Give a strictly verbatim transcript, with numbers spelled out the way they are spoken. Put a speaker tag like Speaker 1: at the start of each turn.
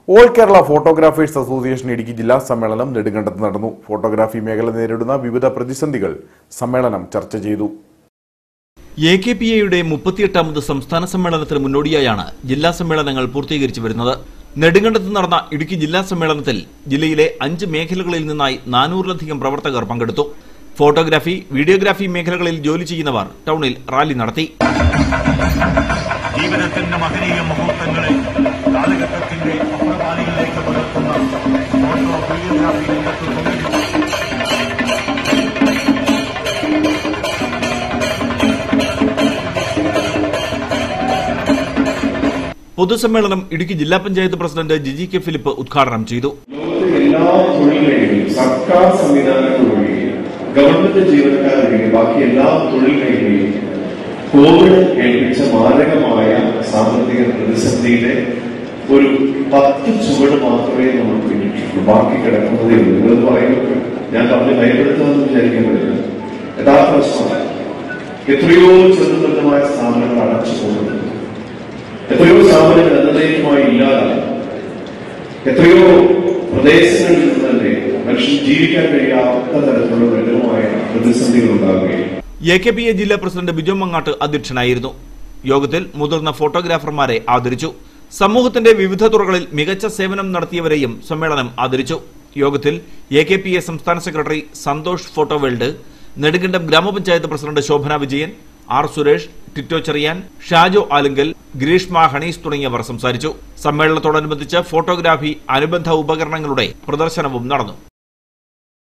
Speaker 1: All Kerala photographers association Idukki ജില്ലാ സമ്മേളനം നെടുങ്കണ്ടത്ത് നടന്നു. ഫോട്ടോഗ്രാഫി മേഖല നേരിടുന്ന വിവിധ പ്രതിസന്ധികൾ സമ്മേളനം ചർച്ച ചെയ്തു.
Speaker 2: എ കെ പി എയുടെ മുപ്പത്തിയെട്ടാമത് സംസ്ഥാന സമ്മേളനത്തിന് മുന്നോടിയായാണ് ജില്ലാ സമ്മേളനങ്ങൾ പൂർത്തീകരിച്ചു വരുന്നത്. നെടുങ്കണ്ടത്ത് നടന്ന ഇടുക്കി ജില്ലാ സമ്മേളനത്തിൽ ജില്ലയിലെ അഞ്ച് മേഖലകളിൽ നിന്നായി നാനൂറിലധികം പ്രവർത്തകർ പങ്കെടുത്തു. ഫോട്ടോഗ്രാഫി, വീഡിയോഗ്രാഫി മേഖലകളിൽ ജോലി ചെയ്യുന്നവർ ടൗണിൽ റാലി നടത്തി.
Speaker 3: ജീവിതത്തിന്റെ മഹനീയ മുഹൂർത്തങ്ങളെ കാലഘട്ടത്തിന്റെ അപ്രപാലികളിലേക്ക് പുലർത്തുന്ന ഫോട്ടോ വീഡിയോഗ്രാഫി രംഗത്ത്
Speaker 2: പൊതുസമ്മേളനം ഇടുക്കി ജില്ലാ panchayat president Jiji K Philip ഉദ്ഘാടനം ചെയ്തു.
Speaker 4: എല്ലാ തൊഴിൽ സർക്കാർ സംവിധാനങ്ങൾ ഗവൺമെന്റ് ജീവനക്കാരൊഴികെ ബാക്കി എല്ലാ തൊഴിൽ മേഖലയും കോവിഡ് ഏൽപ്പിച്ച മാരകമായ സാമ്പത്തിക പ്രതിസന്ധിയുടെ ഒരു പത്ത് ചുവട് മാത്രമേ നമ്മൾ പിന്നിട്ടുള്ളൂ. ബാക്കി കിടക്കുന്നതേ ഉള്ളൂ. നിങ്ങൾ പറയുമ്പോൾ ഞാൻ പറഞ്ഞ് ഭയപ്പെടുത്തുമെന്ന് വിചാരിക്കാൻ പറ്റില്ല. യഥാർത്ഥ പ്രശ്നമാണ്. എത്രയോ ചെറുതുമായ സ്ഥാപനങ്ങൾ അടച്ചു പോകുന്നു. എത്രയോ സ്ഥാപനങ്ങൾ എന്നേക്കുമായി ഇല്ലാതായി. എത്രയോ പ്രദേശങ്ങളിൽ നിന്ന് തന്നെ മനുഷ്യൻ ജീവിക്കാൻ കഴിയാത്ത തരത്തിലുള്ള വലുതുമായ പ്രതിസന്ധികൾ ഉണ്ടാകുകയും.
Speaker 2: എ കെ പി എ ജില്ലാ പ്രസിഡന്റ് ബിജോ മങ്ങാട്ട് അധ്യക്ഷനായിരുന്നു. യോഗത്തിൽ മുതിർന്ന ഫോട്ടോഗ്രാഫർമാരെ ആദരിച്ചു. സമൂഹത്തിന്റെ വിവിധ തുറകളിൽ മികച്ച സേവനം നടത്തിയവരെയും സമ്മേളനം ആദരിച്ചു. യോഗത്തിൽ എ കെ പി എ സംസ്ഥാന secretary Santhosh photo world, Nedumkandam gramapanchayat president Shobhana Vijayan, R Suresh, Tito Cheriyan, Shajo Alunkal, Greeshma Honeys തുടങ്ങിയവർ സംസാരിച്ചു. സമ്മേളനത്തോടനുബന്ധിച്ച് ഫോട്ടോഗ്രാഫി അനുബന്ധ ഉപകരണങ്ങളുടെ പ്രദർശനവും നടന്നു.